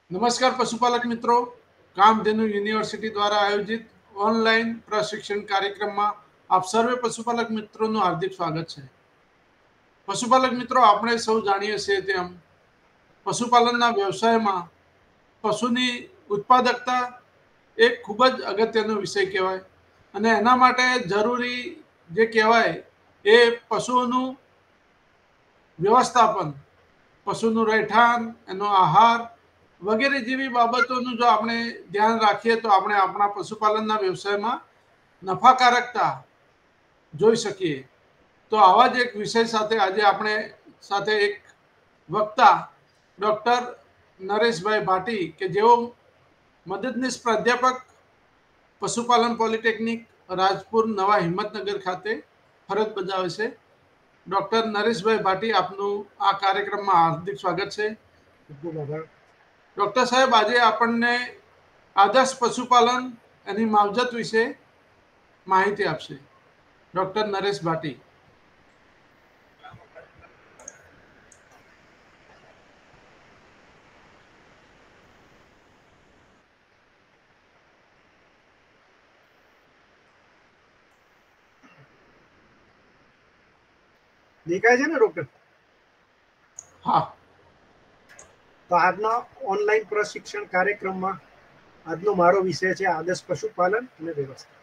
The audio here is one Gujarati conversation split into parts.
नमस्कार पशुपालक मित्रों, कामधेनु यूनिवर्सिटी द्वारा आयोजित ऑनलाइन प्रशिक्षण कार्यक्रम में आप सर्वे पशुपालक मित्रों हार्दिक स्वागत है। पशुपालक मित्रों, આપણે સૌ જાણીએ છીએ તેમ પશુપાલનના વ્યવસાયમાં પશુની ઉત્પાદકતા એક ખૂબ જ અગત્યનો વિષય કહેવાય અને એના માટે જરૂરી જે કહેવાય એ પશુઓનું વ્યવસ્થાપન, પશુનું રહેઠાણ, એનો આહાર વગેરે જેવી બાબતોનું જો આપણે ધ્યાન રાખીએ તો આપણે આપણા પશુપાલનના વ્યવસાયમાં નફાકારકતા જોઈ શકીએ। તો આવા જ એક વિષય સાથે આજે આપણે સાથે એક વક્તા ડૉક્ટર નરેશભાઈ ભાટી કે જેઓ મદદનીશ પ્રાધ્યાપક પશુપાલન પોલિટેકનિક રાજપુર નવા હિંમતનગર ખાતે ફરજ બજાવે છે। ડૉક્ટર નરેશભાઈ ભાટી, આપનું આ કાર્યક્રમમાં હાર્દિક સ્વાગત છે। ડૉક્ટર સાહેબ, આજે આપણને આદર્શ પશુપાલન એની માવજત વિશે માહિતી આપશે। ડૉક્ટર નરેશ ભાટી। દેખાય છે ને ડોક્ટર? હા। તો આજના ઓનલાઈન પ્રશિક્ષણ કાર્યક્રમમાં આજનો મારો વિષય છે આદર્શ પશુપાલન અને વ્યવસ્થા।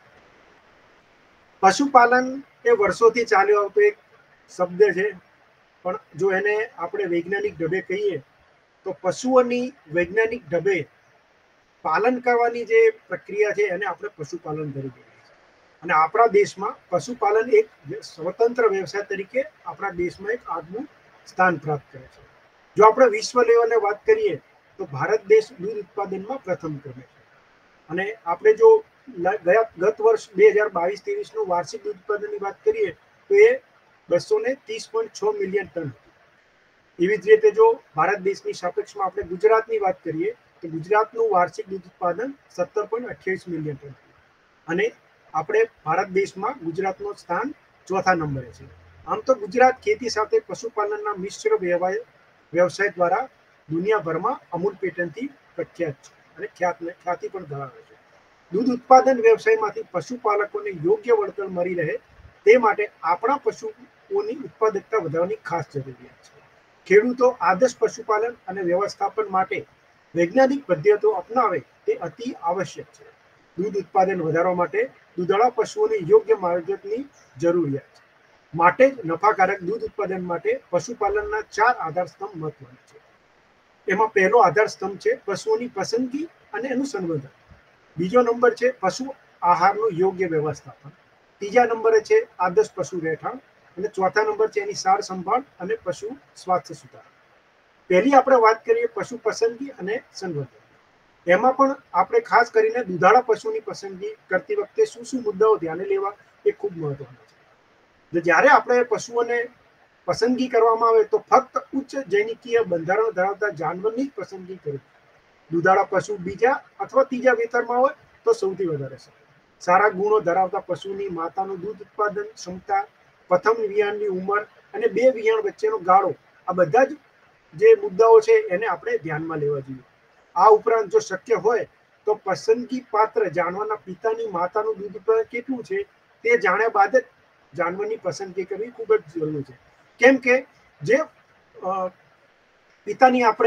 પશુપાલન એ વર્ષોથી ચાલ્યો આવતો એક શબ્દ છે, પણ જો એને આપણે વૈજ્ઞાનિક ઢબે કહીએ તો પશુઓની વૈજ્ઞાનિક ઢબે પાલન કરવાની જે પ્રક્રિયા છે એને આપણે પશુપાલન તરીકે કહીએ છીએ। અને આપણા દેશમાં પશુપાલન એક સ્વતંત્ર વ્યવસાય તરીકે આપણા દેશમાં એક આગવું સ્થાન પ્રાપ્ત કરે છે। જો આપણે વિશ્વ લેવલે વાત કરીએ તો ભારત દેશ દૂધ ઉત્પાદનમાં પ્રથમ ક્રમે છે। અને આપણે જો ગત વર્ષ 2022-23 વાર્ષિક દૂધ ઉત્પાદનની વાત કરીએ તો એ 230.6 મિલિયન ટન હતી। એવી જ રીતે જો ભારત દેશની સાપેક્ષમાં આપણે ગુજરાતની વાત કરીએ તો ગુજરાતનું વાર્ષિક દૂધ ઉત્પાદન 17.28 મિલિયન ટન હતું। અને આપણે ભારત દેશમાં ગુજરાતનું સ્થાન ચોથા નંબરે છે। આમ તો ગુજરાત ખેતી સાથે પશુપાલનના મિશ્ર વ્યવસાય દ્વારા દુનિયાભરમાં અમૂલ પેટર્નથી પ્રખ્યાત છે અને ખ્યાતિ પણ ધરાવે છે। દૂધ ઉત્પાદન વ્યવસાયમાંથી પશુપાલકોને યોગ્ય વળતર મળી રહે તે માટે આપણા પશુઓની ઉત્પાદકતા વધારવાની ખાસ જરૂરિયાત છે। ખેડૂતો આદર્શ પશુપાલન અને વ્યવસ્થાપન માટે વૈજ્ઞાનિક પદ્ધતિઓ અપનાવે તે અતિ આવશ્યક છે। દૂધ ઉત્પાદન વધારવા માટે દૂધાળા પશુઓની યોગ્ય માવજતની જરૂરિયાત છે। માટે જ નફાકારક દૂધ ઉત્પાદન માટે પશુપાલનના 4 આધાર સ્તંભ મહત્વના છે। એમાં પહેલો આધાર સ્તંભ છે પશુઓની પસંદગી અને એનું સંવર્ધન। બીજો નંબર છે પશુ આહારનું યોગ્ય વ્યવસ્થાપન। ત્રીજા નંબરે છે આદર્શ પશુ રહેઠાણ અને ચોથા નંબર છે એની સાર સંભાળ અને પશુ સ્વાસ્થ્ય સુધાર। પહેલી આપણે વાત કરીએ પશુ પસંદગી અને સંવર્ધન। એમાં પણ આપણે ખાસ કરીને દૂધાળા પશુની પસંદગી કરતી વખતે શું શું મુદ્દાઓ ધ્યાને લેવા એ ખૂબ મહત્વના છે। જ્યારે આપણે પશુઓને પસંદગી કરવામાં આવે તો ફક્ત ઉચ્ચ જૈનિકીય બંધારણ ધરાવતા જાનવરની જ પસંદગી કરવી। દૂધાળા પશુ બીજા અથવા ત્રીજા વેતરમાં હોય તો સૌથી વધારે સારું। સારા ગુણો ધરાવતા પશુની માતાનું દૂધ ઉત્પાદન ક્ષમતા, પ્રથમ વિયાણની ઉંમર અને 2 વિયાણ વચ્ચેનો ગાળો, આ બધા જ જે મુદ્દાઓ છે એને આપણે ધ્યાનમાં લેવા જોઈએ। આ ઉપરાંત જો શક્ય હોય તો પસંદગી પાત્ર જાનવરના પિતાની માતાનું દૂધ ઉત્પાદન કેટલું છે તે જાણ્યા બાદ જ જાનવરની પસંદગી કરવી ખૂબ જ જરૂરી છે। કેમ કે જે પિતાની આપણે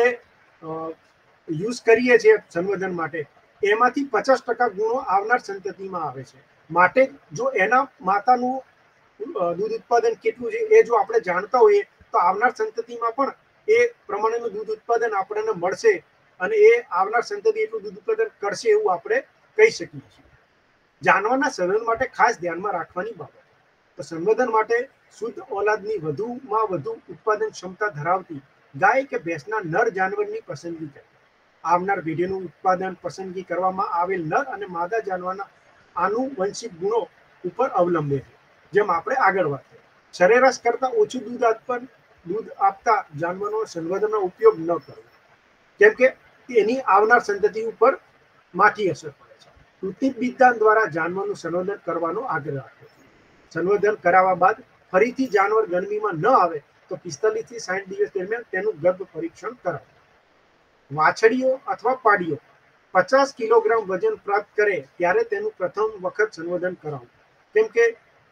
યુઝ કરીએ છીએ સંવર્ધન માટે એમાંથી 50% ગુણો આવનાર સંતતિમાં આવે છે। માટે જો એના માતાનું દૂધ ઉત્પાદન કેટલું છે એ જો આપણે જાણતા હોઈએ તો આવનાર સંતતિમાં પણ એ પ્રમાણેનું દૂધ ઉત્પાદન આપણને મળશે અને એ આવનાર સંતતિ એટલું દૂધ ઉત્પાદન કરશે એવું આપણે કહી શકીએ છીએ। જાનવરના સંવર્ધન માટે ખાસ ધ્યાનમાં રાખવાની બાબત તો સંવર્ધન માટે શુદ્ધ ઓલાદની વધુમાં વધુ ઉત્પાદન ક્ષમતા ધરાવતી ગાય કે ભેંસના નર જાનવરની પસંદગી કરવી। આવનાર પેઢીનું ઉત્પાદન પસંદગી કરવામાં આવેલ નર અને માદા જાનવરના આનુવંશિક ગુણો ઉપર અવલંબે છે। જેમ આપણે આગળ વાત કરીએ, સરેરાશ કરતા ઓછું દૂધ આપતા જાનવરનો સંવર્ધનનો ઉપયોગ ન કરવો, કેમ કે એની આવનાર સંતતિ ઉપર માઠી અસર પડે છે। કૃત્રિમ બીજદાન દ્વારા જાનવરનું સંવર્ધન કરવાનો આગ્રહ રાખવો। સંવર્ધન કરાવ્યા બાદ ફરીથી જાનવર ગરમીમાં ન આવે તો 45 થી 60 દિવસ દરમિયાન તેનું ગર્ભ પરીક્ષણ કરાવવું। વાછડીઓ અથવા પાડીઓ 50 કિલોગ્રામ વજન પ્રાપ્ત કરે ત્યારે તેનું પ્રથમ વખત સંવર્ધન કરાવવું. કેમ કે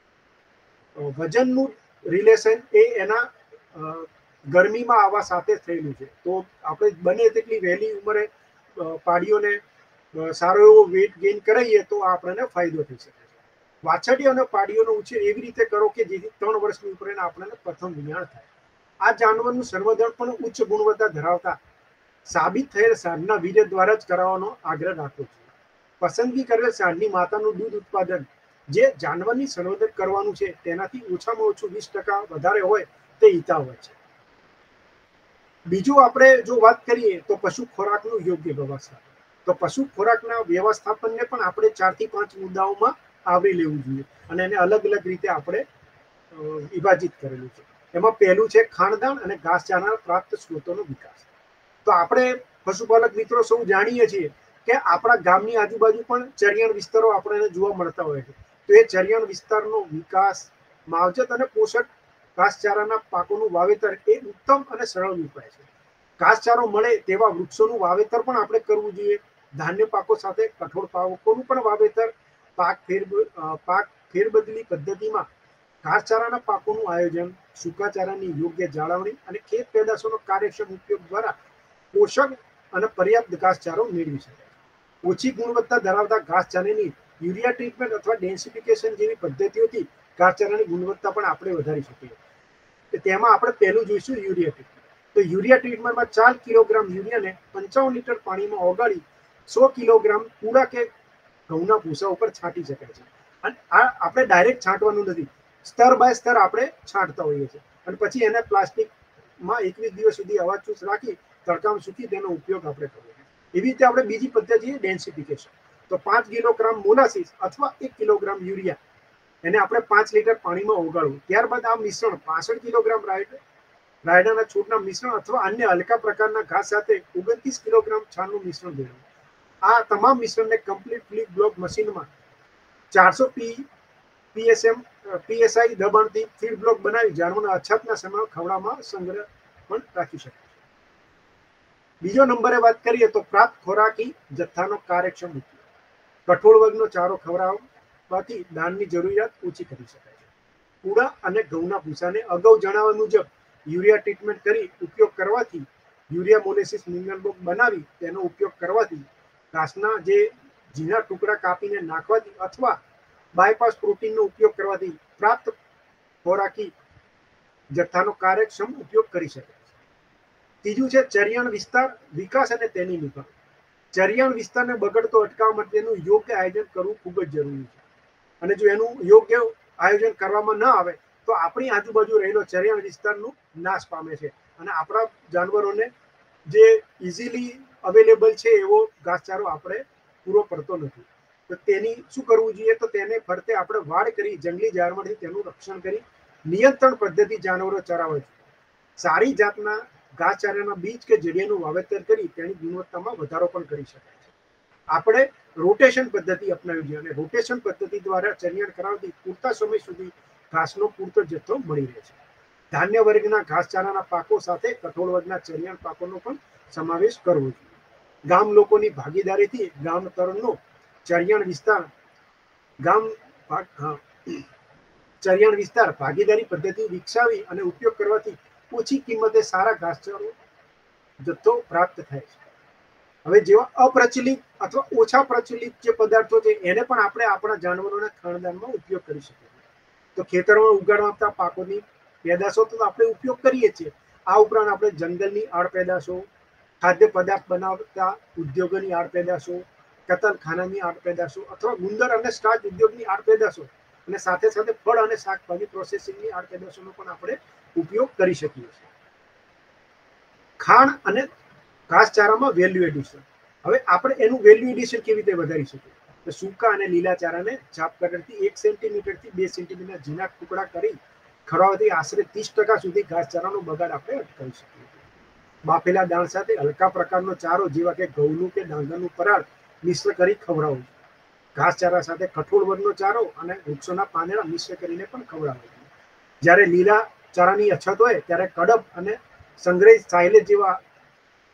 વજનનું રિલેશન એ એના ગરમીમાં આવવા સાથે થયેલું છે. તો આપણે બને તેટલી વહેલી ઉંમરે પાડીઓને સારો એવો વેટ ગેઇન કરાવીએ તો આપણને ફાયદો થઈ શકે છે. વાછડીઓ અને પાડીઓનો ઉછેર એવી રીતે કરો કે જેથી 3 વર્ષની ઉંમરે આપણને પ્રથમ વિયાણ થાય. આ જાનવરનું સંવર્ધન પણ ઉચ્ચ ગુણવત્તા ધરાવતા સાબિત થયેલ સાંઢના વીર્ય દ્વારા જ કરાવવાનો આગ્રહ રાખવો જોઈએ. પસંદગી કરેલ સાંઢની માતાનું દૂધ ઉત્પાદન જે જાનવરની સંવર્ધન કરવાનું છે તેનાથી ઓછામાં ઓછું 20% વધારે હોય તે હિતાવહ છે. બીજું આપણે જો વાત કરીએ તો પશુ ખોરાકનું યોગ્ય વ્યવસ્થાપન. તો પશુ ખોરાકના વ્યવસ્થાપનને પણ આપણે 4 થી 5 મુદ્દાઓમાં આવરી લેવું જોઈએ અને એને અલગ અલગ રીતે આપણે વિભાજિત કરેલું છે. એમાં પહેલું છે ખાણદાણ અને ઘાસચારાના પ્રાપ્ત સ્ત્રોતોનો વિકાસ. તો આપણે પશુપાલક મિત્રો સૌ જાણીએ છીએ કે આપણા ગામની આજુબાજુ પણ ચરિયાણ વિસ્તારો આપણને જોવા મળતા હોય છે. તો એ ચરિયાણ વિસ્તારનો વિકાસ, માવજત અને પોષક ઘાસચારાના પાકોનું વાવેતર એ ઉત્તમ અને સરળ ઉપાય છે. ઘાસચારો મળે તેવા વૃક્ષોનું વાવેતર પણ આપણે કરવું જોઈએ. ધાન્ય પાકો સાથે કઠોળ પાકોનું પણ વાવેતર, પાક ફેરબદલી પદ્ધતિમાં ઘાસચારાના પાકોનું આયોજન, સૂકાચારાની યોગ્ય જાળવણી અને ખેત પેદાશોનો કાર્યક્ષમ ઉપયોગ દ્વારા પોષક અને પર્યાપ્ત ઘાસચારો મેળવી શકાય. ઓછી ગુણવત્તા ધરાવતા ઘાસચારાની યુરિયા ટ્રીટમેન્ટ અથવા ડેન્સિફિકેશન જેવી પદ્ધતિઓથી ઘાસચારાની ગુણવત્તા પણ આપણે વધારી શકીએ. તેમાં આપણે પહેલું જોઈશું યુરિયા ટ્રીટમેન્ટ. તો યુરિયા ટ્રીટમેન્ટમાં 4 કિલોગ્રામ યુરિયાને 55 લીટર પાણીમાં ઓગાળી 100 કિલોગ્રામ પૂળા કે ઘઉંના ભૂસા ઉપર છાંટી શકાય છે. અને આ આપણે ડાયરેક્ટ છાંટવાનું નથી, સ્તર બાય સ્તર આપણે છાંટતા હોઈએ છીએ અને પછી એને પ્લાસ્ટિકમાં 21 દિવસ સુધી હવાચૂસ રાખી તડકામાં સૂકી તેનો ઉપયોગ આપણે કરવો. એવી રીતે આપણે બીજી પદ્ધતિ છે ડેન્સિફિકેશન. તો 5 કિલોગ્રામ મોલાસીસ અથવા 1 કિલોગ્રામ યુરિયા એને આપણે 5 લીટર પાણીમાં ઓગાળવું. ત્યારબાદ આ મિશ્રણ 65 કિલોગ્રામ રાયડાના છોડના મિશ્રણ અથવા અન્ય હલકા પ્રકારના ઘાસ સાથે 29 કિલોગ્રામ છાણનું મિશ્રણ ભેળવવું. આ તમામ મિશ્રણને કમ્પ્લીટ ફ્લિપ બ્લોક મશીનમાં 400 પીએસઆઈ દબાણથી ફીડ બ્લોક બનાવી જાનવરના અછતના સમયમાં ખવડાવવામાં સંગ્રહ પણ રાખી શકાય છે. બીજો નંબરે વાત કરીએ તો પ્રાપ્ત ખોરાકી જથ્થાનો કાર્યક્ષમ ઉપયોગ. કઠોળ વર્ગનો ચારો ખવડાવવાથી દાણની જરૂરિયાત ઓછી કરી શકાય છે. પૂળા અને ઘઉંના ભૂસાને અગાઉ જણાવ્યા મુજબ યુરિયા ટ્રીટમેન્ટ કરી ઉપયોગ કરવાથી, યુરિયા મોલેસિસ મિનરલ બ્લોક બનાવી તેનો ઉપયોગ કરવાથી, ઘાસના જે ઝીણા ટુકડા કાપીને નાખવાથી અથવા બાયપાસ પ્રોટીનનો ઉપયોગ કરવાથી પ્રાપ્ત ખોરાકી જથ્થાનો કાર્યક્ષમ ઉપયોગ કરી શકાય છે. ત્રીજું છે ચરિયાણ વિસ્તાર વિકાસ અને તેની નિભાવ. ચરિયાણ વિસ્તારને બગડતો અટકાવવા માટેનું યોગ્ય આયોજન કરવું ખૂબ જ જરૂરી છે. અને જો એનું યોગ્ય આયોજન કરવામાં ન આવે તો આપણી આજુબાજુ રહેલો ચરિયાણ વિસ્તારનું નાશ પામે છે અને આપણા જાનવરોને જે ઇઝીલી અવેલેબલ છે એવો ઘાસચારો આપણે પૂરો પડતો નથી. તો તેની શું કરવું જોઈએ? તો તેને ફરતે આપણે વાડ કરી જંગલી જાનવરથી તેનું રક્ષણ કરી નિયંત્રણ પદ્ધતિ જાનવરો ચરાવવા જોઈએ. સારી જાતના ઘાસચારાના બીજ કે જડિયાનું વાવેતર કરી તેની ગુણવત્તામાં વધારો પણ કરી શકાય છે. આપણે રોટેશન પદ્ધતિ અપનાવી જોઈએ અને રોટેશન પદ્ધતિ દ્વારા ચરિયાણ કરાવતી પૂરતા સમય સુધી ઘાસનો પૂરતો જથ્થો મળી રહે છે. ધાન્ય વર્ગના ઘાસચારાના પાકો સાથે કઠોળ વર્ગના ચરિયાણ પાકોનો પણ સમાવેશ કરવો જોઈએ. ગામ લોકોની ભાગીદારીથી ગામ તરનો ચરિયાણ વિસ્તાર ભાગીદારી પદ્ધતિ વિકસાવી અને ઉપયોગ કરવાથી ઓછી કિંમતે સારા ઘાસચારો જથ્થો પ્રાપ્ત થાય છે. હવે જેવા અપ્રચલિત અથવા ઓછા પ્રચલિત જે પદાર્થો છે એને પણ આપણે આપણા જાનવરોના ખાણદાનમાં ઉપયોગ કરી શકીએ. તો ખેતરમાં ઉગાડવાતા પાકોની પેદાશો તો આપણે ઉપયોગ કરીએ છીએ. આ ઉપરાંત આપણે જંગલની આડ પેદાશો, ખાદ્ય પદાર્થ બનાવતા ઉદ્યોગોની આડ પેદાશો, કતલખાનાની આડ પેદાશો અથવા ગુંદર અને સ્ટાર્ચ ઉદ્યોગની આડ પેદાશો અને સાથે સાથે ફળ અને શાકભાજી પ્રોસેસિંગની આડ પેદાશોનો પણ આપણે ઉપયોગ કરી શકીએ છીએ. ખાણ અને ઘાસચારામાં વેલ્યુ એડિશન. હવે આપણે એનું વેલ્યુ એડિશન કેવી રીતે વધારી શકીએ? તો સૂકા અને લીલા ચારાને ચાપ કટરથી 1 સેન્ટીમીટરથી 2 સેન્ટીમીટર ઝીણા ટુકડા કરી ખવડાવવાથી આશરે 30% સુધી ઘાસચારાનો બગાડ આપણે અટકાવી શકીએ. બાફેલા દાણ સાથે હલકા પ્રકારનો ચારો જેવા કે ઘઉંનું કે ડાંગરનું પરાળ મિશ્ર કરી ખવડાવવું. ઘાસચારા સાથે કઠોળ વર્ગનો ચારો અને વૃક્ષોના પાંદડા મિશ્ર કરીને પણ ખવડાવવું. જ્યારે લીલા ચારાની અછત હોય ત્યારે કડબ અને સંગ્રહિત સાયલેજ જેવા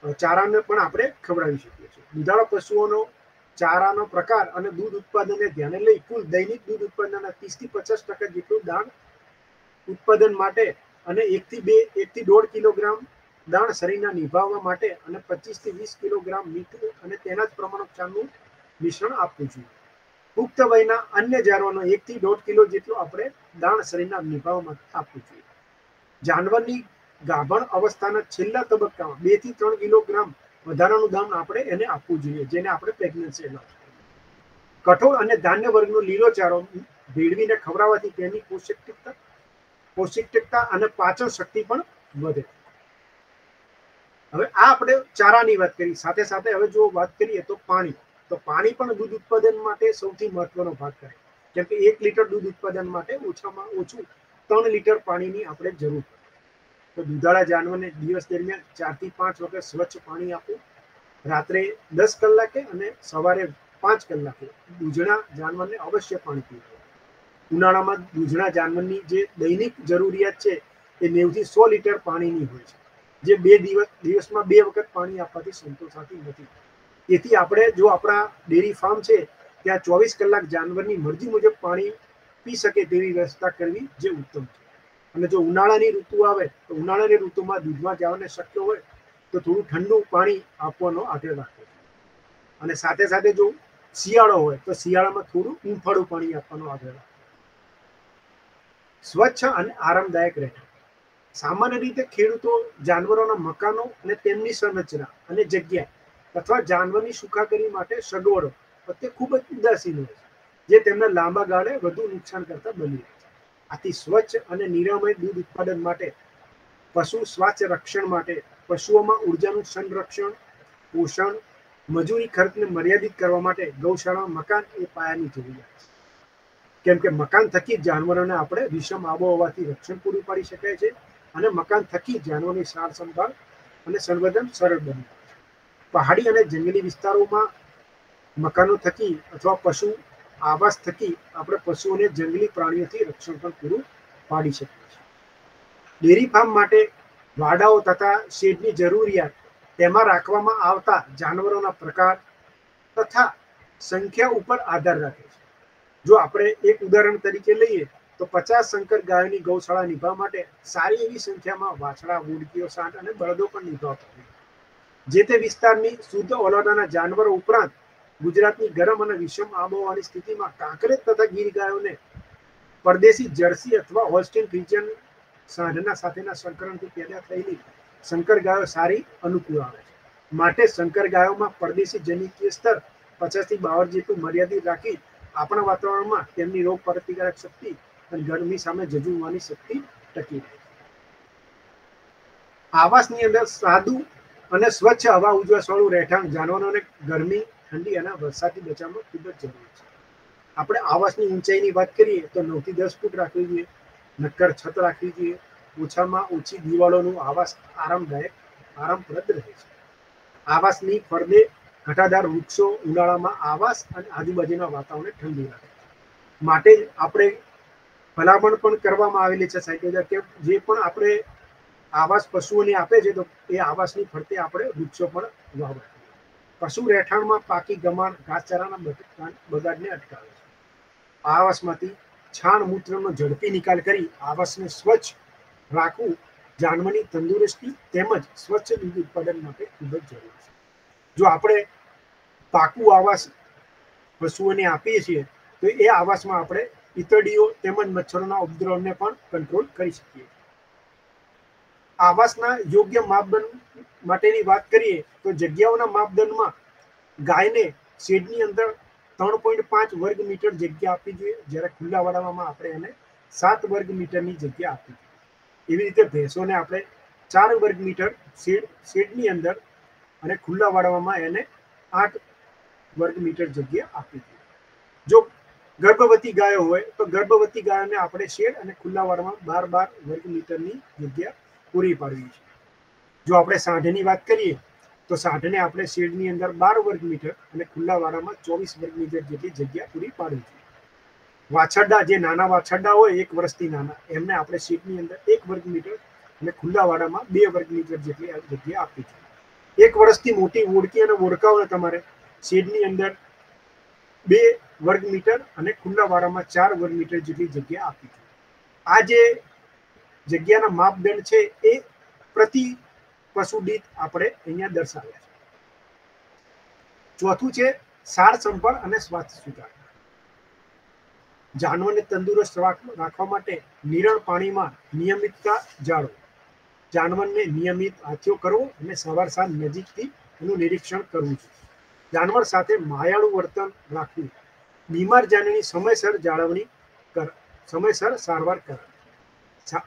ચારાને પણ આપણે ખવડાવી શકીએ છીએ. દુધાળા પશુઓનો ચારાનો પ્રકાર અને દૂધ ઉત્પાદનને ધ્યાને લઈ કુલ દૈનિક દૂધ ઉત્પાદનના 30 થી 50% જેટલું દાણ ઉત્પાદન માટે અને 1 થી 1.5 કિલોગ્રામ દાણ શરીરના નિભાવવા માટે અને 25 થી 20 કિલોગ્રામ મીઠું અને તેના જ પ્રમાણનું મિશ્રણ આપવું જોઈએ. પુખ્ત વયના અન્ય જાનવરનો 1 થી 1.5 કિલો જેટલું આપણે દાણ શરીરના નિભાવવા માટે આપવું જોઈએ. જાનવરની ગાભણ અવસ્થાના છેલ્લા તબક્કામાં 2 થી 3 કિલોગ્રામ વધારાનું દાણ આપણે એને આપવું જોઈએ, જેને આપણે પ્રેગ્નન્સી એલાઉ. કઠોળ અને ધાન્ય વર્ગનો લીલો ચારો ભેળવીને ખવડાવવાથી તેની પૌષ્ટિકતા અને પાચન શક્તિ પણ વધે. હવે આ આપણે ચારાની વાત કરી, સાથે સાથે હવે જો વાત કરીએ તો પાણી. તો પાણી પણ દૂધ ઉત્પાદન માટે સૌથી મહત્વનો ભાગ કરે, કેમ કે 1 લીટર દૂધ ઉત્પાદન માટે ઓછામાં ઓછું 3 લીટર પાણીની આપણે જરૂર પડે. તો દુધાળા જાનવરને દિવસ દરમિયાન 4 થી 5 વખત સ્વચ્છ પાણી આપવું, રાત્રે 10 કલાકે અને સવારે 5 કલાકે દૂધના જાનવરને અવશ્ય પાણી પીવું. ઉનાળામાં દૂધના જાનવરની જે દૈનિક જરૂરિયાત છે એ 90 થી 100 લીટર પાણીની હોય છે, જે દિવસમાં 2 વખત પાણી આપવાથી સંતોષાતી નથી. તેથી આપણે જો આપણા ડેરી ફાર્મ છે ત્યાં 24 કલાક જાનવરની મરજી મુજબ પાણી પી શકે તેવી વ્યવસ્થા કરવી જે ઉત્તમ છે. અને જો ઉનાળાની ઋતુ આવે તો ઉનાળાની ઋતુમાં દૂધમાં જવાને શક્ય હોય તો થોડું ઠંડુ પાણી આપવાનો આગ્રહ રાખવો. અને સાથે સાથે જો શિયાળો હોય તો શિયાળામાં થોડું હૂંફાળું પાણી આપવાનો આગ્રહ રાખવો. સ્વચ્છ અને આરામદાયક રહેઠાણ. સામાન્ય રીતે ખેડૂતો જાનવરોના મકાનો અને તેમની સંરચના અને જગ્યા અથવા જાનવરની સુખાકારી માટે સગવડો પ્રત્યે ખૂબ જ ઉદાસીન હોય છે, જે તેમને લાંબા ગાળે વધુ નુકસાન કરતા બની રહે છે. આથી સ્વચ્છ અને નિરામય દૂધ ઉત્પાદન માટે, પશુ સ્વાસ્થ્ય રક્ષણ માટે, પશુઓમાં ઉર્જાનું સંરક્ષણ, પોષણ, મજૂરી ખર્ચને મર્યાદિત કરવા માટે ગૌશાળામાં મકાન એ પાયાની જરૂરિયાત છે. કેમ કે મકાન થકી જાનવરોને આપણે વિષમ આબોહવાથી રક્ષણ પૂરું પાડી શકાય છે અને મકાન થકી જાનવરોની સાર સંભાળ અને સંવર્ધન સરળ બને છે. પહાડી અને જંગલી વિસ્તારોમાં મકાનો થકી અથવા પશુ આવાસ થકી આપણે પશુઓને જંગલી પ્રાણીઓથી રક્ષણ પણ પૂરું પાડી શકીએ છીએ. ડેરી ફાર્મ માટે વાડાઓ તથા શેડની જરૂરિયાત તેમાં રાખવામાં આવતા જાનવરોના પ્રકાર તથા સંખ્યા ઉપર આધાર રાખે છે. જો આપણે એક ઉદાહરણ તરીકે લઈએ તો 50 સંકર ગાયોની ગૌશાળા નિભાવવા માટે સારી એવી સંખ્યામાં વાછડા, વુડકીઓ, સાંઠ અને બળદો પણ નિભાવતા. જે તે વિસ્તારની શુદ્ધ ઓલાદાના જાનવરો ઉપરાંત ગુજરાતની ગરમ અને વિષમ આબોહવાની સ્થિતિમાં કાંકરેજ તથા ગીર ગાયોને પરદેશી જર્સી અથવા હોલ્સ્ટીન ફ્રીજીયન સાંઢના સાથેના સંકરણથી પેદા થયેલી સંકર ગાયો સારી અનુકૂળ આવે છે. માટે સંકર ગાયોમાં પરદેશી જનિકીય સ્તર 50 થી 52 જેટલું મર્યાદિત રાખી આપણા વાતાવરણમાં તેમની રોગ પ્રતિકારક શક્તિ અને ગરમી સામે ઝઝૂમવાની શક્તિ ટકી રહે. આવાસની અંદર સાદું અને સ્વચ્છ હવા ઉજાસવાળું રહેઠાણ જાનવરોને ગરમી, ઠંડી અને વરસાદથી બચાવવાનું ખૂબ જ જરૂરી છે. આપણે આવાસની ઊંચાઈની વાત કરીએ તો 9 થી 10 ફૂટ રાખવી જોઈએ, નક્કર છત રાખવી જોઈએ, ઓછામાં ઓછી દિવાલોનું આવાસ આરામપ્રદ રહે છે. આવાસની ફરતે ઘટાદાર વૃક્ષો ઉનાળામાં આવાસ અને આજુબાજુના વાતાવરણને ઠંડુ રાખે છે. માટે આપણે ભલામણ પણ કરવામાં આવેલી છે સાયકોલોજી કે જે પણ આપણે આવાસ પશુઓને આપે છે તો એ આવાસની ફરતે આપણે વૃક્ષો પણ વાવવા. પશુ રહેઠાણમાં પાકી ગમાણ, ઘાસચારાના બગાડને અટકાવે છે. આવાસમાંથી છાણ મૂત્રનો ઝડપી નિકાલ કરી આવાસને સ્વચ્છ રાખવું જાનવરની તંદુરસ્તી તેમજ સ્વચ્છ દૂધ ઉત્પાદન માટે ખૂબ જ જરૂરી છે. જો આપણે પાકું આવાસ પશુઓને આપીએ છીએ તો એ આવાસમાં આપણે ઈતડીઓ તેમજ મચ્છરોના ઉપદ્રવને પણ કંટ્રોલ કરી શકીએ. આવાસના યોગ્ય માપદંડ માટેની વાત કરીએ તો જગ્યાઓના માપદંડમાં ગાયને શેડની અંદર 3.5 વર્ગ મીટર જગ્યા આપવી જોઈએ, જ્યારે ખુલ્લા વાડામાં આપણે એને 7 વર્ગ મીટરની જગ્યા આપવી જોઈએ. એવી રીતે ભેંસોને આપણે 4 વર્ગ મીટર શેડની અંદર અને ખુલ્લા વાડામાં એને 8 વર્ગ મીટર જગ્યા આપવી જોઈએ. જો ગર્ભવતી ગાયો હોય તો ગર્ભવતી ગાયોને આપણે શેડ અને ખુલ્લા વાડામાં 12 વર્ગ મીટરની જગ્યા પૂરી પાડવી છે. જો આપણે સાંઢની વાત કરીએ તો સાંઢને આપણે શેડની અંદર 12 વર્ગ મીટર અને ખુલ્લા વાડામાં 24 વર્ગ મીટર જેટલી જગ્યા પૂરી પાડવી જોઈએ. વાછરડા, જે નાના વાછરડા હોય 1 વર્ષથી નાના, એમને આપણે શેડની અંદર 1 વર્ગ મીટર અને ખુલ્લા વાડામાં 2 વર્ગ મીટર જેટલી જગ્યા આપવી જોઈએ. 1 વર્ષથી મોટી ઓળકી અને ઓળકાઓને તમારે શેડની અંદર 2 વર્ગ મીટર અને ખુલ્લા વાડામાં 4 વર્ગ મીટર જેટલી જગ્યા આપી છે. આ જે જગ્યાના માપદંડ છે એ પ્રતિ પશુ દીઠ આપણે અહીંયા દર્શાવ્યા છે. ચોથું છે સાર સંભાળ અને સ્વાસ્થ્ય સુધાર. જાનવરને તંદુરસ્ત રાખવા માટે નિરણ પાણીમાં નિયમિતતા જાળવો. જાનવરને નિયમિત આથિયો કરવો અને સવાર સાંજ નજીકથી એનું નિરીક્ષણ કરવું જોઈએ. જાનવર સાથે માયાળું વર્તન રાખવું. બીમાર જાનવરની સમયસર જાળવણી સમયસર સારવાર કરાવી.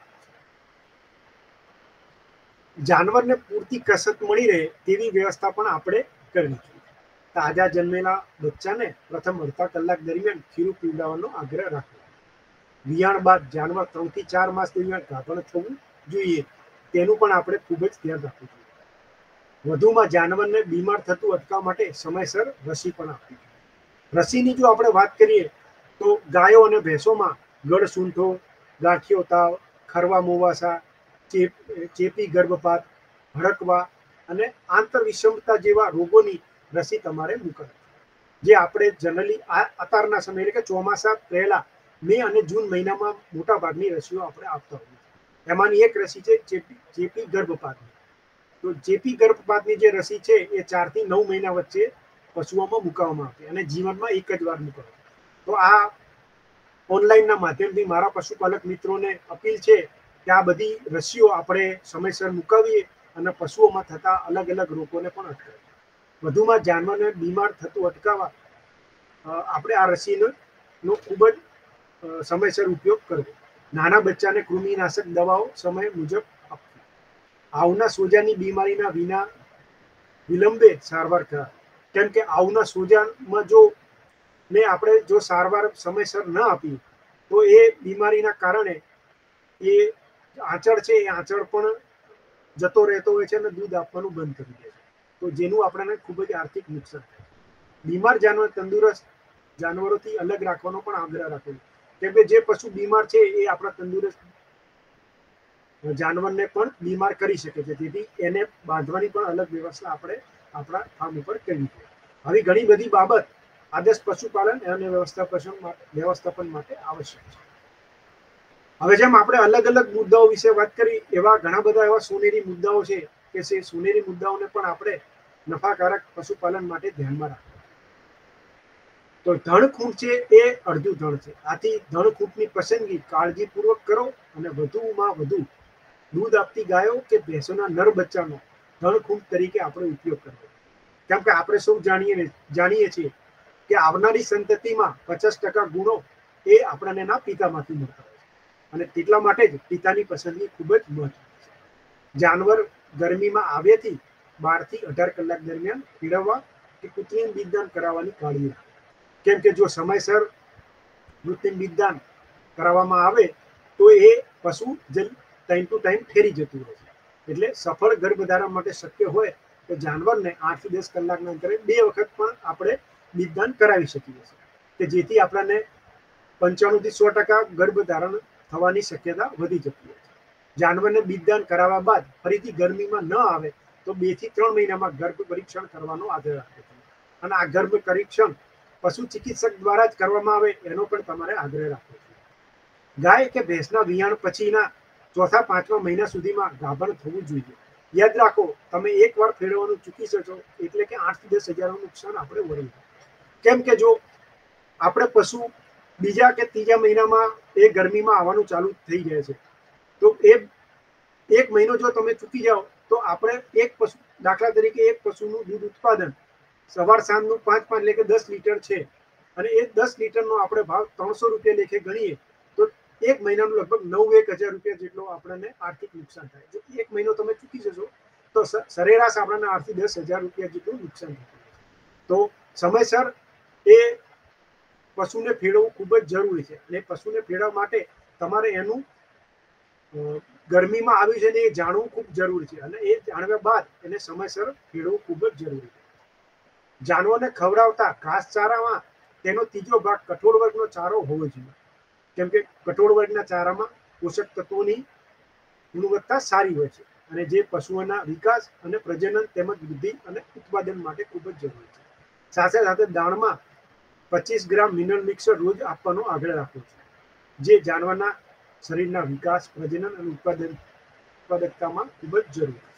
જાનવરને પૂરતી કસરત મળી રહે તેવી વ્યવસ્થા પણ આપણે કરવી જોઈએ. તાજા જન્મેલા બચ્ચાને પ્રથમ અડધા કલાક દરમિયાન ખીરું પીવડાવવાનો આગ્રહ રાખવો. વિયાણ બાદ જાનવર 3 થી 4 માસ દરમિયાન ગાભણ થવું જોઈએ તેનું પણ આપણે ખૂબ જ ધ્યાન રાખવું જોઈએ. વધુમાં જાનવરને બીમાર થતું અટકાવવા માટે સમયસર રસી પણ આપવી જોઈએ. રસીની જો આપણે વાત કરીએ તો ગાયો અને ભેંસોમાં ગળસૂંઠો, ગાંઠિયો તાવ, ખરવા મોવાસા, ચેપી ગર્ભપાત, હડકવા અને આંતરવિષમતા જેવા રોગોની રસી તમારે મૂકવી. જે આપણે જનરલી અત્યારના સમય એટલે કે ચોમાસા પહેલા મે અને જૂન મહિનામાં મોટા ભાગની રસીઓ આપણે આપતા હોઈએ. એમાંની એક રસી છે ચેપી ગર્ભપાતની. તો ચેપી ગર્ભપાતની જે રસી છે એ 4 થી 9 મહિના વચ્ચે પશુઓમાં મૂકવામાં આવે અને જીવનમાં એક જ વાર મૂકવામાં. તો આ ઓનલાઈનના માધ્યમથી મારા પશુપાલક મિત્રોને અપીલ છે કે આ બધી રસીઓ આપણે સમયસર મુકાવીએ અને પશુઓમાં થતા અલગ અલગ રોગોને પણ અટકાવીએ. વધુમાં જાનવરને બીમાર થતું અટકાવવા આપણે આ રસીનો ખૂબ જ સમયસર ઉપયોગ કરવો. નાના બચ્ચાને કૃમિનાશક દવાઓ સમય મુજબ આપવી. આવના સોજાની બીમારીના વિના વિલંબે સારવાર કરાવી. કેમ કે આવના સોજામાં જો સારવાર સમયસર ન આપી તો એ બીમારીના કારણે એ આંચળ છે એ આંચળ પણ જતો રહેતો હોય છે અને દૂધ આપવાનું બંધ કરી દે છે. તો જેનું આપણને ખૂબ જ આર્થિક નુકસાન થાય. બીમાર જાનવર તંદુરસ્ત જાનવરોથી અલગ રાખવાનો પણ આગ્રહ રાખવો. કેમ કે જે પશુ બીમાર છે એ આપણા તંદુરસ્ત જાનવરને પણ બીમાર કરી શકે છે. તેથી એને બાંધવાની પણ અલગ વ્યવસ્થા આપણે આપણા ફાર્મ ઉપર કરવી જોઈએ. આવી ઘણી બધી બાબત આદર્શ પશુપાલન અને વ્યવસ્થાપન માટે આવશ્યક છે. હવે જેમ આપણે અલગ અલગ મુદ્દાઓ વિશે વાત કરી એવા ઘણા બધા એવા સોનેરી મુદ્દાઓ છે કે જે સોનેરી મુદ્દાઓને પણ આપણે નફાકારક પશુપાલન માટે ધ્યાનમાં રાખવા. તો ધણખૂંટ છે એ અડધું ધણ છે. આથી ધણખૂંટની પસંદગી કાળજીપૂર્વક કરો અને વધુમાં વધુ દૂધ આપતી ગાયો કે ભેંસોના નર બચ્ચાનો ધણખૂંટ તરીકે આપણે ઉપયોગ કરવો. કેમ કે આપણે સૌ જાણીએ છીએ કે આવનારી સંતતિમાં 50% ગુણો એ આપણને એના પિતામાંથી મળતા હોય છે. અને તેટલા માટે જ પિતાની પસંદગી ખૂબ જ મહત્વની છે. જાનવર ગરમીમાં આવ્યાથી 12 થી 18 કલાક દરમિયાન પીળવવા કે કૃત્રિમ બીજદાન કરાવવાની કાળજી રાખવી. કેમ કે જો સમયસર કૃત્રિમ બીજદાન કરાવવામાં આવે તો એ પશુ ટાઈમ ટુ ટાઈમ ઠેરી જતું હોય છે. એટલે સફળ ગર્ભધારણ માટે શક્ય હોય તો જાનવરને 8 થી 10 કલાકના અંતરે 2 વખત પણ આપણે બીજદાન કરાવી શકીએ છીએ કે જેથી આપણને 95 થી 100% ગર્ભધારણ થવાની શક્યતા વધી જતી હોય છે. જાનવરને બીજદાન કરાવ્યા બાદ ફરીથી ગરમીમાં ન આવે તો 2 થી 3 મહિનામાં ગર્ભ પરીક્ષણ કરવાનો આગ્રહ રાખવો જોઈએ. અને આ ગર્ભ પરીક્ષણ પશુ ચિકિત્સક દ્વારા જ કરવામાં આવે એનો પણ તમારે આગ્રહ રાખવો જોઈએ. ગાય કે ભેંસના વિયાણ પછીના 4-5મા મહિના સુધીમાં ગાભણ થવું જોઈએ. યાદ રાખો, તમે એકવાર ફેરવવાનું ચૂકી જશો એટલે કે 8 થી 10 હજારનું નુકસાન આપણે વળ્યું. કેમ કે જો આપણે પશુ બીજા કે ત્રીજા મહિનામાં એ ગરમીમાં આવવાનું ચાલુ થઈ જાય છે તો એ 1 મહિનો જો તમે ચૂકી જાઓ તો આપણે દાખલા તરીકે એક પશુનું દૂધ ઉત્પાદન સવાર સાંજનું 5 એટલે કે 10 લીટર છે અને એ 10 લીટરનો આપણે ભાવ 300 રૂપિયા લેખે ગણીએ તો 1 મહિનાનું લગભગ 9-1 હજાર રૂપિયા જેટલો આપણને આર્થિક નુકસાન થાય. જો 1 મહિનો તમે ચૂકી જશો તો સરેરાશ આપણને 8 થી 10 હજાર રૂપિયા જેટલું નુકસાન થતું. તો સમયસર એ પશુને ફેરવવું ખૂબ જ જરૂરી છે. અને પશુને ફેરવવા માટે તમારે એનું ગરમીમાં આવ્યું છે ને એ જાણવું ખૂબ જરૂરી છે. અને એ જાણ્યા બાદ એને સમયસર ફેરવવું ખૂબ જ જરૂરી છે. જાનવરને ખવડાવતા ઘાસચારામાં તેનો ત્રીજો ભાગ કઠોળ વર્ગનો ચારો હોવો જોઈએ. કેમ કે કઠોળ વર્ગના ચારામાં પોષક તત્વોની ગુણવત્તા સારી હોય છે અને જે પશુઓના વિકાસ અને પ્રજનન તેમજ વૃદ્ધિ અને ઉત્પાદન માટે ખૂબ જ જરૂરી છે. સાથે સાથે દાણમાં 25 ગ્રામ મિનરલ મિક્સર રોજ આપવાનો આગ્રહ રાખવો છે, જે જાનવરના શરીરના વિકાસ, પ્રજનન અને ઉત્પાદકતામાં ખૂબ જ જરૂરી છે.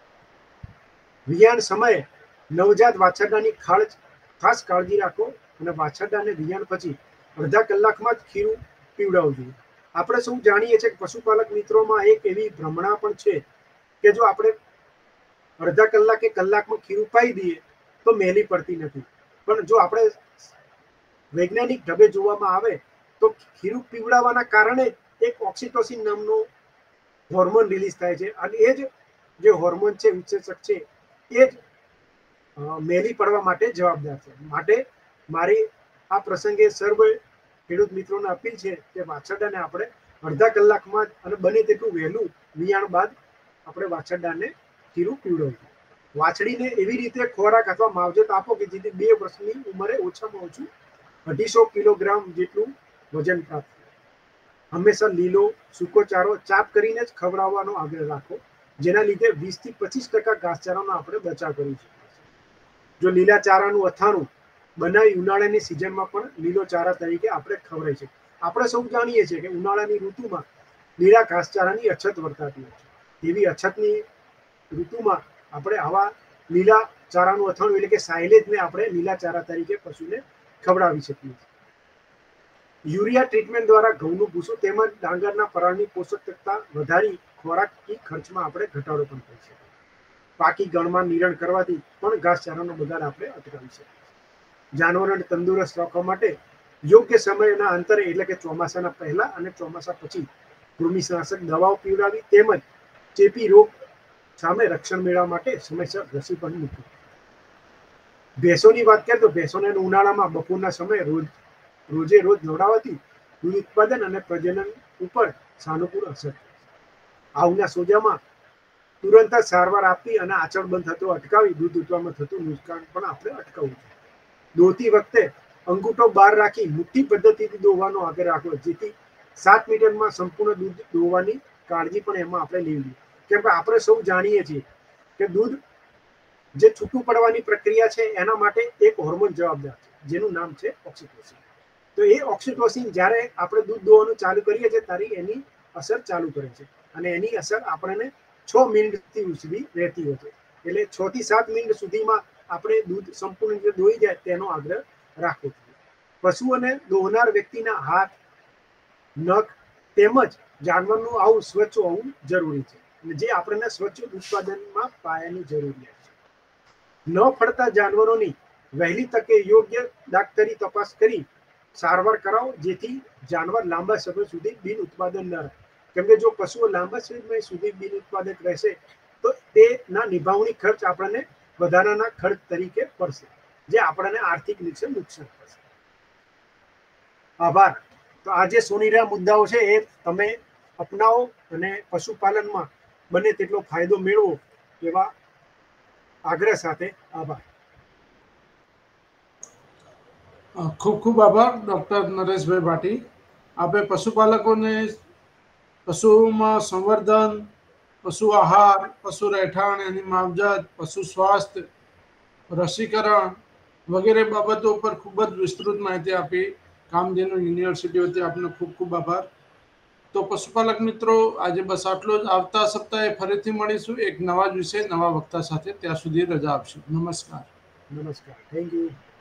વિયાણ સમયે નવજાત વાછરડાની ખાસ કાળજી રાખો અને વાછરડાને વિયાણ પછી અડધા કલાકમાં જ ખીરું પીવડાવવું જોઈએ. આપણે સૌ જાણીએ છીએ કે પશુપાલક મિત્રોમાં એક એવી ભ્રમણા પણ છે કે જો આપણે અડધા કલાક કે કલાકમાં ખીરું પાઈ દઈએ તો મેલી પડતી નથી, પણ જો આપણે વૈજ્ઞાનિક ઢબે જોવામાં આવે તો ખીરું પીવડાવવાના કારણે એક ઓક્સિટોસિન નામનો હોર્મોન રિલીઝ થાય છે અને એ જ જે હોર્મોન છે, ઉત્સેચક છે, એ જ મેલી પડવા માટે જવાબદાર છે. માટે મારી આ પ્રસંગે સર્વ ખેડૂત મિત્રોને અપીલ છે કે વાછરડાને આપણે અડધા કલાકમાં અને બને તેટલું વહેલું વિયાણ બાદ આપણે વાછરડાને ખીરું પીવડાવવું. વાછડીને એવી રીતે ખોરાક અથવા માવજત આપો કે જેથી 2 વર્ષની ઉંમરે ઓછામાં ઓછું 250 કિલોગ્રામ જેટલું વજન પ્રાપ્ત થાય. હંમેશા લીલો સૂકો ચારો ચાપ કરીને જ ખવડાવવાનો આગ્રહ રાખો, જેના લીધે 20 થી 25% ઘાસચારાનો આપણે બચાવ કરી શકીએ છીએ. જો લીલા ચારાનું અથાણું બનાવી ઉનાળાની સિઝનમાં પણ લીલો ચારા તરીકે આપણે ખવડાવી શકીએ. આપણે સૌ જાણીએ છીએ કે ઉનાળાની ઋતુમાં લીલા ઘાસચારાની અછત વર્તાતી હોય છે. એવી અછતની ઋતુમાં આપણે આવા લીલા ચારાનું અથાણું એટલે કે સાયલેજને આપણે લીલા ચારા તરીકે પશુને ખવડાવી શકીએ છીએ. યુરિયા ટ્રીટમેન્ટ દ્વારા ઘઉંનું ભૂસું તેમજ ડાંગરના પરાળની પોષકતા વધારી ખોરાકી ખર્ચમાં આપણે ઘટાડો પણ કરી શકીએ. પાકી ગણમાં નિરણ કરવાથી પણ ઘાસચારાનો બગાડ આપણે અટકાવી શકીએ. જાનવરોને તંદુરસ્ત રાખવા માટે યોગ્ય સમયના અંતરે એટલે કે ચોમાસાના પહેલા અને ચોમાસા પછી કૃમિનાશક દવાઓ પીવડાવી તેમજ ચેપી રોગ સામે રક્ષણ મેળવવા માટે સમયસર રસી પણ મૂકવી. ભેંસોની વાત કરીએ તો ભેંસોને ઉનાળામાં બપોરના સમયે રોજે રોજ નવડાવવાથી દૂધ ઉત્પાદન અને પ્રજનન ઉપર સાનુકૂળ અસર થાય છે. આવના સોજામાં તુરંત જ સારવાર આપી અને આચળ બંધ થતો અટકાવી દૂધ ઉત્પાદનમાં થતું નુકસાન પણ આપણે અટકાવવું જોઈએ. દોતી વખતે અંગૂઠો બહાર રાખી મુઠ્ઠી પદ્ધતિથી દોવાનો આગ્રહ રાખવો, જેથી 7 મિનિટમાં સંપૂર્ણ દૂધ દોવાની કાળજી પણ એમાં આપણે લેવી. કેમ કે આપણે સૌ જાણીએ છીએ કે દૂધ જે છૂટું પડવાની પ્રક્રિયા છે એના માટે એક હોર્મોન જવાબદાર છે, જેનું નામ છે ઓક્સિટોસિન. તો એ ઓક્સિટોસિન જ્યારે આપણે દૂધ દોવાનું ચાલુ કરીએ છીએ ત્યારે એની અસર ચાલુ કરે છે અને એની અસર આપણને 6 મિનિટથી સુધી રહેતી હોય છે. એટલે 6 થી 7 મિનિટ સુધીમાં આપણે દૂધ સંપૂર્ણ રીતે દોઈ જાય તેનો આગ્રહ રાખવો જોઈએ. પશુઓને દોહનાર વ્યક્તિના હાથ, નખ તેમજ જાનવરનું આવું સ્વચ્છ હોવું જરૂરી છે, જે આપણને સ્વચ્છ ઉત્પાદનમાં પાયાની જરૂરિયાત છે. ન ફળતા જાનવરોની વહેલી તકે યોગ્ય ડાક્ટરી તપાસ કરી સારવાર કરાવો, જેથી જાનવર લાંબા સમય સુધી બિન ઉત્પાદન ન રહે. કેમ કે જો પશુઓ લાંબા સમય સુધી બિન ઉત્પાદક રહેશે તો તેના નિભાવણી ખર્ચ આપણને વધારાના ખર્ચ તરીકે પડશે, જે આપણને આર્થિક રીતે નુકસાન કરશે. આભાર. તો આ જે સોનેરા મુદ્દાઓ છે એ તમે અપનાવો અને પશુપાલનમાં બને તેટલો ફાયદો મેળવો એવા આગ્રહ સાથે આભાર. ખૂબ ખૂબ આભાર ડૉક્ટર નરેશભાઈ ભાટી. આપે પશુપાલકોને પશુઓમાં સંવર્ધન, પશુ આહાર, પશુ રહેઠાણ, એની માવજત, પશુ સ્વાસ્થ્ય, રસીકરણ વગેરે બાબતો પર ખૂબ જ વિસ્તૃત માહિતી આપી. કામધેનુ યુનિવર્સિટી વતી આપનો ખૂબ ખૂબ આભાર. તો પશુપાલક મિત્રો, આજે બસ આટલો જ. આવતા સપ્તાહે ફરીથી મળીશું એક નવા જ વિષય, નવા વક્તા સાથે. ત્યાં સુધી રજા આપશું. નમસ્કાર. નમસ્કાર. Thank you.